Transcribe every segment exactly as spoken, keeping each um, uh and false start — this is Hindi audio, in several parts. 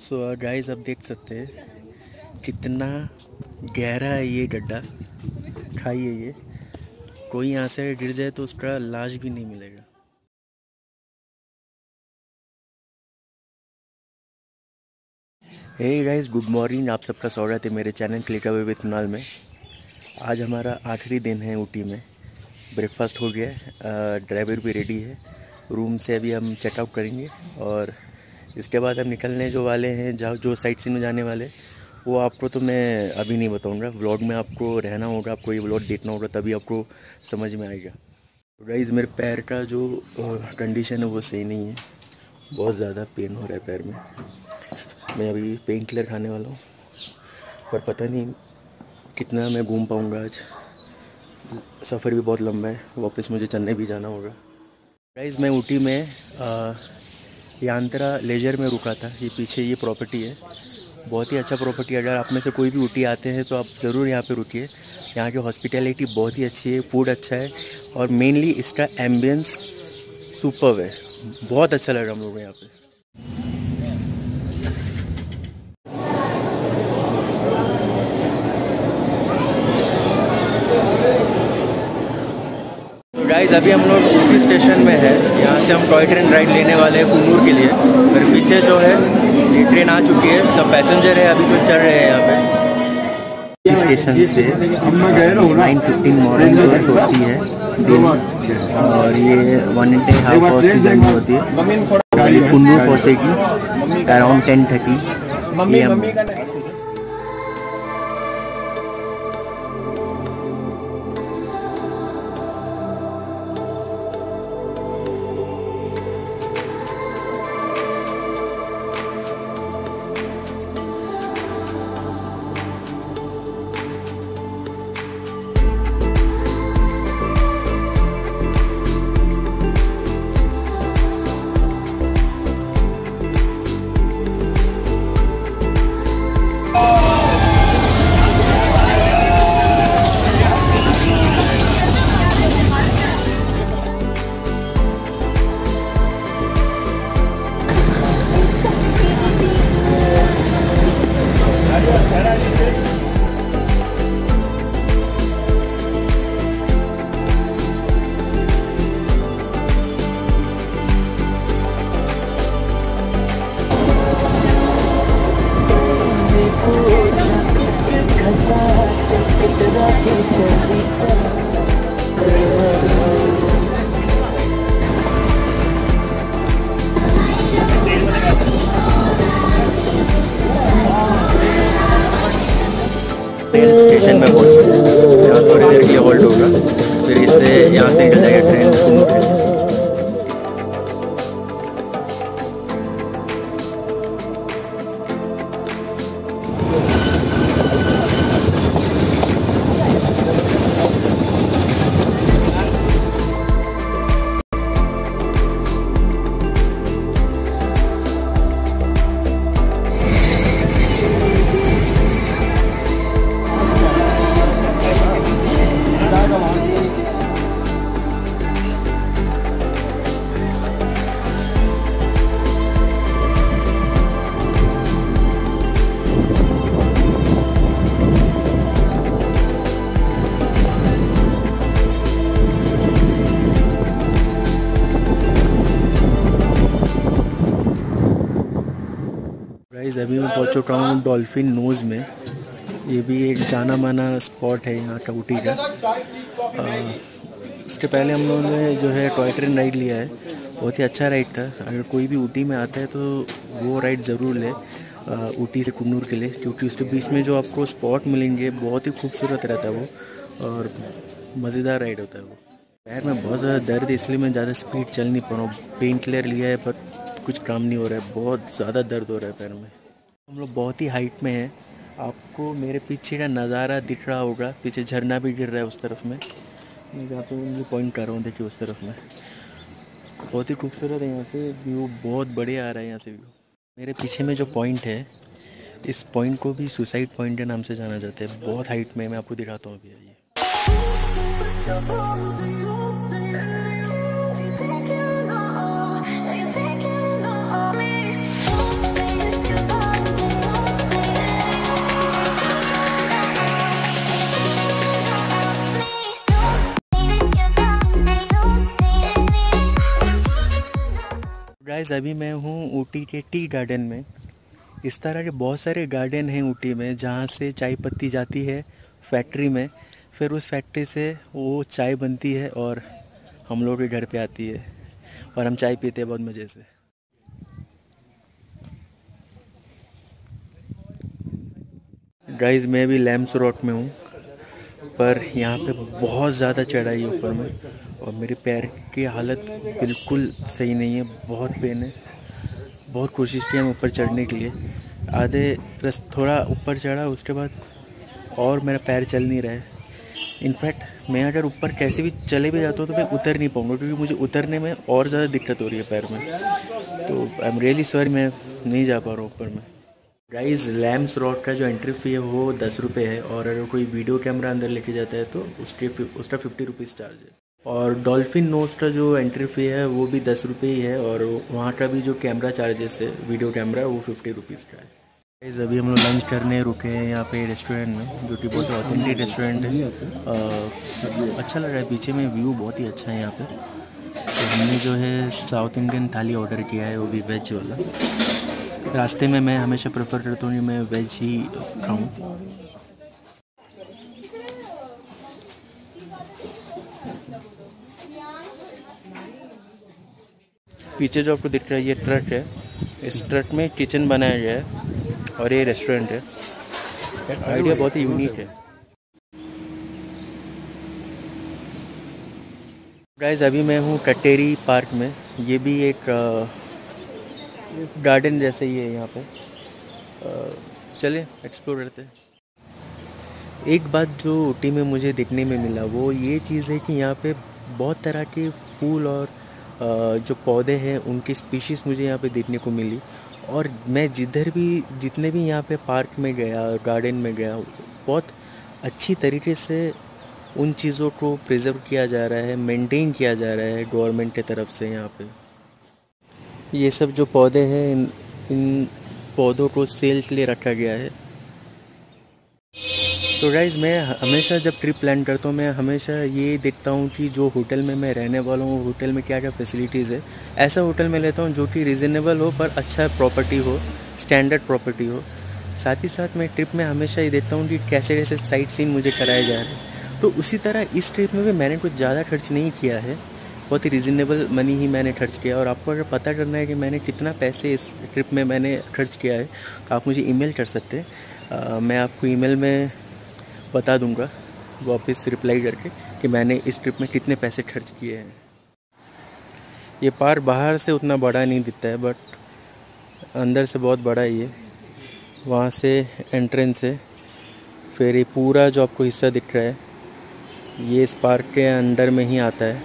सो गाइस आप देख सकते हैं कितना गहरा है ये गड्ढा। खाई है ये, कोई यहाँ से गिर जाए तो उसका लाश भी नहीं मिलेगा। Hey guys, good morning. आप सबका स्वागत है मेरे channel click away with Kunal में। आज हमारा आखिरी दिन है ऊटी में। ब्रेकफास्ट हो गया, ड्राइवर भी रेडी है। रूम से अभी हम चेकआउट करेंगे और इसके बाद हम निकलने जो वाले हैं, जहाँ जो साइट सीन में जाने वाले, वो आपको तो मैं अभी नहीं बताऊंगा। व्लॉग में आपको रहना होगा, आपको ये व्लॉग देखना होगा, तभी आपको समझ में आएगा। तो गाइस, मेरे पैर का जो कंडीशन है वो सही नहीं है, बहुत ज़्यादा पेन हो रहा है पैर में। मैं अभी पेन किलर खाने वाला हूँ, पर पता नहीं कितना मैं घूम पाऊँगा आज। सफ़र भी बहुत लंबा है, वापस मुझे चेन्नई भी जाना होगा। गाइस, मैं ऊटी में आ, यांत्रा लेजर में रुका था। ये पीछे ये प्रॉपर्टी है, बहुत ही अच्छा प्रॉपर्टी है। अगर आप में से कोई भी ऊटी आते हैं तो आप ज़रूर यहाँ पे रुकिए। यहाँ की हॉस्पिटैलिटी बहुत ही अच्छी है, फूड अच्छा है और मेनली इसका एम्बियंस सुपर्ब है। बहुत अच्छा लगा हम लोगों को यहाँ पे। गाइस, अभी हम लोग ऊटी स्टेशन में है। यहाँ से हम टॉय ट्रेन राइड लेने वाले हैं कुन्नूर के लिए। फिर पीछे जो है ये ट्रेन आ चुकी है, सब पैसेंजर है अभी जो चढ़ रहे हैं यहाँ पे। स्टेशन से नाइन फिफ्टीन मॉर्निंग बस होती है दिन, और ये वन एंड हाफ आवर्स की जर्नी होती है। ये कुन्नूर पहुँचेगी around ten thirty A M. Rail station में पहुँच चुके हैं। यहाँ थोड़ी देर के लिए होल्ड होगा, फिर इससे यहाँ से निकल जाएगा ट्रेन कुन्नूर के लिए। गाइस, अभी मैं पहुंच चुका हूँ डॉल्फिन नोज़ में। ये भी एक जाना माना स्पॉट है यहाँ का ऊटी का। आ, उसके पहले हम लोगों ने जो है टॉय ट्रेन राइड लिया है, बहुत ही अच्छा राइड था। अगर कोई भी ऊटी में आता है तो वो राइड ज़रूर ले, ऊटी से कुन्नूर के लिए, क्योंकि उसके बीच में जो आपको स्पॉट मिलेंगे बहुत ही खूबसूरत रहता है वो, और मज़ेदार राइड होता है वो। पैर में बहुत ज़्यादा दर्द है, इसलिए मैं ज़्यादा स्पीड चल नहीं पा रहा हूँ। पेन किलर लिया है पर कुछ काम नहीं हो रहा है, बहुत ज़्यादा दर्द हो रहा है पैर में। हम लोग बहुत ही हाइट में हैं। आपको मेरे पीछे का नज़ारा दिख रहा होगा, पीछे झरना भी गिर रहा है उस तरफ में। मैं जहाँ पे उंगली पॉइंट कर रहा हूँ, देखिए उस तरफ में। बहुत ही खूबसूरत है यहाँ से व्यू, बहुत बढ़िया आ रहा है यहाँ से व्यू। मेरे पीछे में जो पॉइंट है, इस पॉइंट को भी सुसाइड पॉइंट के नाम से जाना जाता है। बहुत हाइट में, मैं आपको दिखाता हूँ अभी। ये गाइस अभी मैं हूँ ऊटी के टी गार्डन में। इस तरह के बहुत सारे गार्डन हैं ऊटी में जहाँ से चाय पत्ती जाती है फैक्ट्री में, फिर उस फैक्ट्री से वो चाय बनती है और हम लोग के घर पे आती है और हम चाय पीते हैं बहुत मज़े से। गाइस मैं भी लैम्स रॉक में हूँ, पर यहाँ पे बहुत ज़्यादा चढ़ाई है ऊपर में और मेरे पैर की हालत बिल्कुल सही नहीं है, बहुत पेन है। बहुत कोशिश की हम ऊपर चढ़ने के लिए, आधे रस थोड़ा ऊपर चढ़ा, उसके बाद और मेरा पैर चल नहीं रहा है। इनफैक्ट मैं अगर ऊपर कैसे भी चले भी जाता हूँ तो मैं उतर नहीं पाऊँगा, क्योंकि मुझे उतरने में और ज़्यादा दिक्कत हो रही है पैर में। तो आई एम रियली सॉरी, मैं नहीं जा पा रहा हूँ ऊपर में। गाइस लैम्स रॉक का जो एंट्री फ़ी है वो दस रुपये है, और अगर कोई वीडियो कैमरा अंदर लेके जाता है तो उसके उसका फिफ्टी रुपीज़ चार्ज है। और डॉल्फिन नोज का जो एंट्री फ़ी है वो भी दस रुपये ही है, और वहाँ का भी जो कैमरा चार्जेस है वीडियो कैमरा वो फिफ्टी रुपीज़ का है। गाइस अभी हम लोग लंच करने रुके हैं यहाँ पे रेस्टोरेंट में, जो कि बहुत ऑथेंटिक रेस्टोरेंट है। आ, अच्छा लग रहा है, पीछे में व्यू बहुत ही अच्छा है यहाँ पे। तो हमने जो है साउथ इंडियन थाली ऑर्डर किया है, वो भी वेज वाला। रास्ते में मैं हमेशा प्रेफर करता हूँ कि मैं वेज ही खाऊं। पीछे जो आपको दिख रहा है ये ट्रक है, इस ट्रक में किचन बनाया गया है और ये रेस्टोरेंट है। आइडिया बहुत ही यूनिक है। गाइस अभी मैं हूँ कटेरी पार्क में, ये भी एक गार्डन जैसे ही है यहाँ पे। चलिए एक्सप्लोर करते हैं। एक बात जो ऊटी में मुझे देखने में मिला वो ये चीज़ है कि यहाँ पे बहुत तरह के फूल और जो पौधे हैं उनकी स्पीशीज़ मुझे यहाँ पे देखने को मिली। और मैं जिधर भी जितने भी यहाँ पे पार्क में गया, गार्डन में गया, बहुत अच्छी तरीके से उन चीज़ों को प्रिजर्व किया जा रहा है, मेंटेन किया जा रहा है गवर्नमेंट की तरफ से। यहाँ पे ये सब जो पौधे हैं, इन, इन पौधों को सेल के लिए रखा गया है। तो गाइज़ मैं हमेशा जब ट्रिप प्लान करता हूँ मैं हमेशा ये देखता हूँ कि जो होटल में मैं रहने वाला हूँ होटल में क्या क्या फैसिलिटीज़ है। ऐसा होटल में लेता हूँ जो कि रीज़नेबल हो पर अच्छा प्रॉपर्टी हो, स्टैंडर्ड प्रॉपर्टी हो। साथ ही साथ मैं ट्रिप में हमेशा ये देखता हूँ कि कैसे कैसे साइट सीन मुझे कराए जा रहे हैं। तो उसी तरह इस ट्रिप में भी मैंने कुछ ज़्यादा खर्च नहीं किया है, बहुत ही रीज़नेबल मनी ही मैंने खर्च किया। और आपको अगर पता करना है कि मैंने कितना पैसे इस ट्रिप में मैंने खर्च किया है तो आप मुझे ईमेल कर सकते हैं। मैं आपको ईमेल में बता दूंगा वापस रिप्लाई करके कि मैंने इस ट्रिप में कितने पैसे खर्च किए हैं। ये पार्क बाहर से उतना बड़ा नहीं दिखता है, बट अंदर से बहुत बड़ा ही है। वहाँ से एंट्रेंस है, फिर ये पूरा जो आपको हिस्सा दिख रहा है ये इस पार्क के अंदर में ही आता है।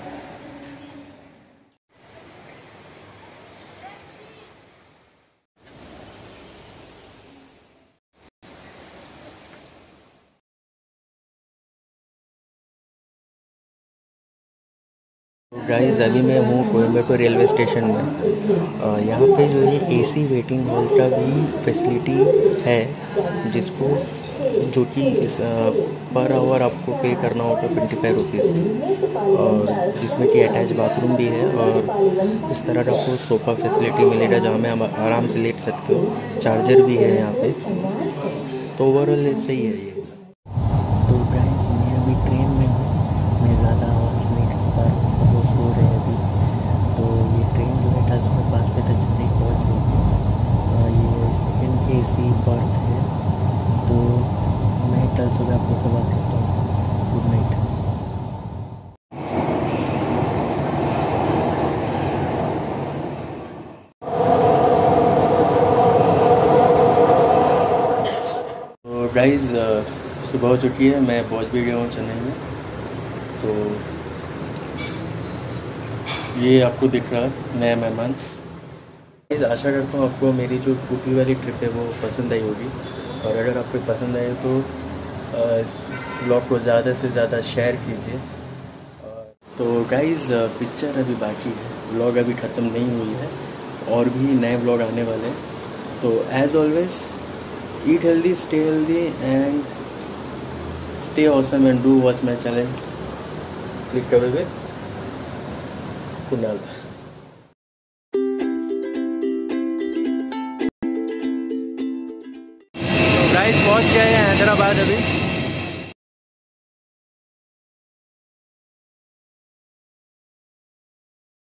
गाइस अभी मैं हूँ कोयम्बटूर रेलवे स्टेशन में। यहाँ पे जो है एसी वेटिंग हॉल का भी फैसिलिटी है, जिसको जो कि इस पर आवर आपको पे करना होगा ट्वेंटी फाइव रुपीज़, और जिसमें कि अटैच बाथरूम भी है। और इस तरह का आपको सोफ़ा फैसिलिटी मिलेगा जहाँ में हम आराम से लेट सकते हो। चार्जर भी है यहाँ पे, तो ओवरऑल सही है ये। तो गाइस मैं अभी ट्रेन में हूँ, मैं ज़्यादा आवाज़ नहीं कर पा रहा हूँ, सब लोग सो रहे हैं अभी। तो ये ट्रेन जो है ढाई सौ पाँच बजे तक चेन्नई पहुँच गई। ये सेकेंड ए सी बर्थ है, तो मैं कल सुबह आपको से बात करता हूँ। Good night. तो गाइस सुबह हो चुकी है, मैं पहुँच भी गया हूँ चेन्नई में। तो ये आपको दिख रहा है नया मेहमान। आशा करता हूँ आपको मेरी जो ऊटी वाली ट्रिप है वो पसंद आई होगी, और अगर आपको पसंद आए तो इस ब्लॉग को ज़्यादा से ज़्यादा शेयर कीजिए। तो गाइज़ पिक्चर अभी बाकी है, ब्लॉग अभी ख़त्म नहीं हुई है, और भी नए ब्लॉग आने वाले हैं। तो as always eat healthy, stay healthy and stay awesome and do watch my channel click away with Kunal. Guys पहुंच गए हैं हैदराबाद अभी।